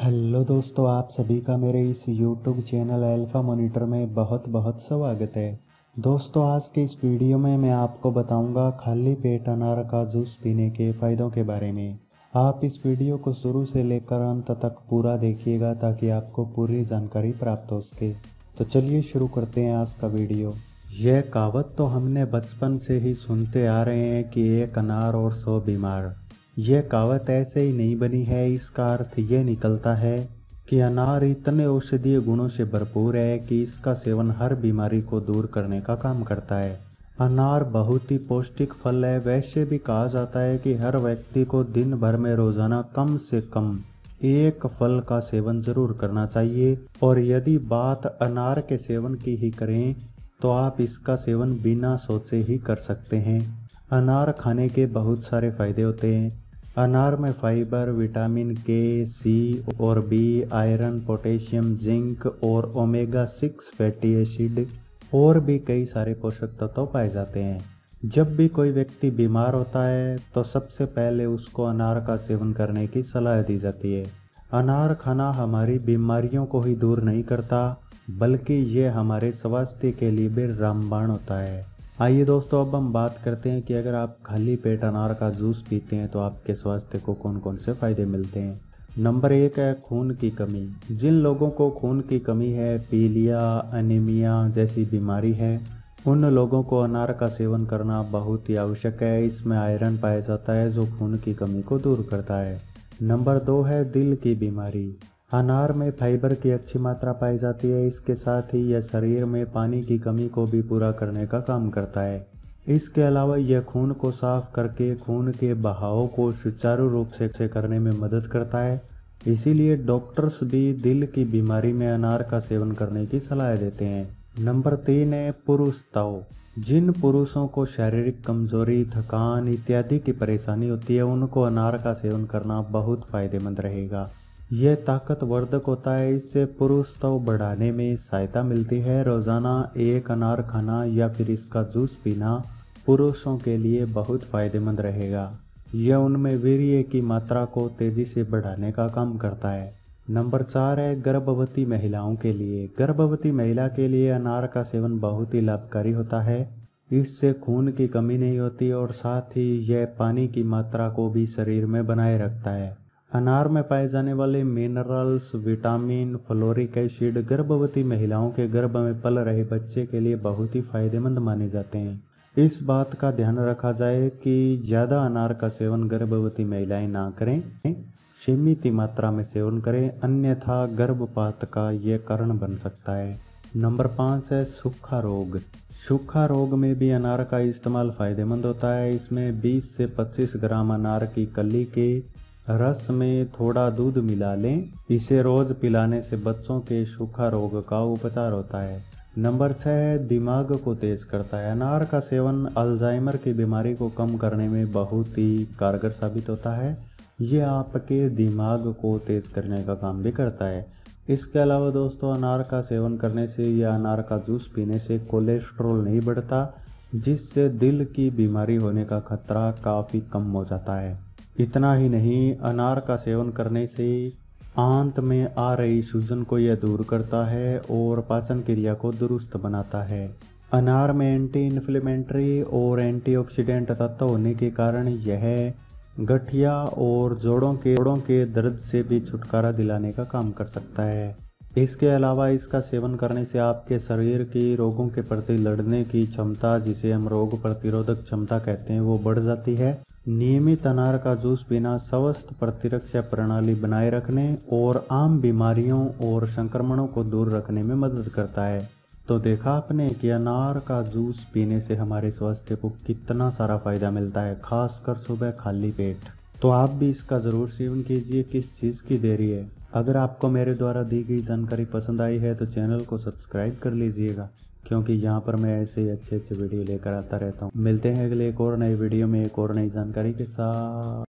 Hello दोस्तों, आप सभी का मेरे इस YouTube चैनल अल्फ़ा मॉनिटर में बहुत बहुत स्वागत है। दोस्तों, आज के इस वीडियो में मैं आपको बताऊंगा खाली पेट अनार का जूस पीने के फ़ायदों के बारे में। आप इस वीडियो को शुरू से लेकर अंत तक पूरा देखिएगा ताकि आपको पूरी जानकारी प्राप्त हो सके। तो चलिए शुरू करते हैं आज का वीडियो। यह कहावत तो हमने बचपन से ही सुनते आ रहे हैं कि एक अनार और 100 बीमार। यह कहावत ऐसे ही नहीं बनी है, इसका अर्थ यह निकलता है कि अनार इतने औषधीय गुणों से भरपूर है कि इसका सेवन हर बीमारी को दूर करने का काम करता है। अनार बहुत ही पौष्टिक फल है। वैसे भी कहा जाता है कि हर व्यक्ति को दिन भर में रोजाना कम से कम एक फल का सेवन जरूर करना चाहिए। और यदि बात अनार के सेवन की ही करें तो आप इसका सेवन बिना सोचे ही कर सकते हैं। अनार खाने के बहुत सारे फायदे होते हैं। अनार में फाइबर, विटामिन के, सी और बी, आयरन, पोटेशियम, जिंक और ओमेगा 6 फैटी एसिड और भी कई सारे पोषक तत्व पाए जाते हैं। जब भी कोई व्यक्ति बीमार होता है तो सबसे पहले उसको अनार का सेवन करने की सलाह दी जाती है। अनार खाना हमारी बीमारियों को ही दूर नहीं करता बल्कि ये हमारे स्वास्थ्य के लिए भी रामबाण होता है। आइए दोस्तों, अब हम बात करते हैं कि अगर आप खाली पेट अनार का जूस पीते हैं तो आपके स्वास्थ्य को कौन कौन से फायदे मिलते हैं। नंबर 1 है खून की कमी। जिन लोगों को खून की कमी है, पीलिया, एनीमिया जैसी बीमारी है, उन लोगों को अनार का सेवन करना बहुत ही आवश्यक है। इसमें आयरन पाया जाता है जो खून की कमी को दूर करता है। नंबर 2 है दिल की बीमारी। अनार में फाइबर की अच्छी मात्रा पाई जाती है। इसके साथ ही यह शरीर में पानी की कमी को भी पूरा करने का काम करता है। इसके अलावा यह खून को साफ करके खून के बहाव को सुचारू रूप से करने में मदद करता है। इसीलिए डॉक्टर्स भी दिल की बीमारी में अनार का सेवन करने की सलाह देते हैं। नंबर 3 है पुरुषताओ। जिन पुरुषों को शारीरिक कमजोरी, थकान इत्यादि की परेशानी होती है, उनको अनार का सेवन करना बहुत फायदेमंद रहेगा। यह ताकतवर्धक होता है। इससे पुरुषत्व बढ़ाने में सहायता मिलती है। रोजाना एक अनार खाना या फिर इसका जूस पीना पुरुषों के लिए बहुत फायदेमंद रहेगा। यह उनमें वीर्य की मात्रा को तेजी से बढ़ाने का काम करता है। नंबर 4 है गर्भवती महिलाओं के लिए। गर्भवती महिला के लिए अनार का सेवन बहुत ही लाभकारी होता है। इससे खून की कमी नहीं होती और साथ ही यह पानी की मात्रा को भी शरीर में बनाए रखता है। अनार में पाए जाने वाले मिनरल्स, विटामिन, फ्लोरिक एसिड गर्भवती महिलाओं के गर्भ में पल रहे बच्चे के लिए बहुत ही फायदेमंद माने जाते हैं। इस बात का ध्यान रखा जाए कि ज़्यादा अनार का सेवन गर्भवती महिलाएं ना करें, सीमित मात्रा में सेवन करें, अन्यथा गर्भपात का ये कारण बन सकता है। नंबर 5 है सूखा रोग। सूखा रोग में भी अनार का इस्तेमाल फायदेमंद होता है। इसमें 20 से 25 ग्राम अनार की कली के रस में थोड़ा दूध मिला लें। इसे रोज पिलाने से बच्चों के सूखा रोग का उपचार होता है। नंबर 6 है दिमाग को तेज करता है। अनार का सेवन अल्जाइमर की बीमारी को कम करने में बहुत ही कारगर साबित होता है। ये आपके दिमाग को तेज करने का काम भी करता है। इसके अलावा दोस्तों, अनार का सेवन करने से या अनार का जूस पीने से कोलेस्ट्रॉल नहीं बढ़ता, जिससे दिल की बीमारी होने का खतरा काफ़ी कम हो जाता है। इतना ही नहीं, अनार का सेवन करने से आंत में आ रही सूजन को यह दूर करता है और पाचन क्रिया को दुरुस्त बनाता है। अनार में एंटी इन्फ्लेमेटरी और एंटीऑक्सीडेंट तत्व होने के कारण यह गठिया और जोड़ों के दर्द से भी छुटकारा दिलाने का काम कर सकता है। इसके अलावा इसका सेवन करने से आपके शरीर की रोगों के प्रति लड़ने की क्षमता, जिसे हम रोग प्रतिरोधक क्षमता कहते हैं, वो बढ़ जाती है। नियमित अनार का जूस पीना स्वस्थ प्रतिरक्षा प्रणाली बनाए रखने और आम बीमारियों और संक्रमणों को दूर रखने में मदद करता है। तो देखा आपने कि अनार का जूस पीने से हमारे स्वास्थ्य को कितना सारा फायदा मिलता है, खासकर सुबह खाली पेट। तो आप भी इसका ज़रूर सेवन कीजिए। किस चीज़ की देरी है। अगर आपको मेरे द्वारा दी गई जानकारी पसंद आई है तो चैनल को सब्सक्राइब कर लीजिएगा, क्योंकि यहाँ पर मैं ऐसे ही अच्छे अच्छे वीडियो लेकर आता रहता हूँ। मिलते हैं अगले एक और नई वीडियो में एक और नई जानकारी के साथ।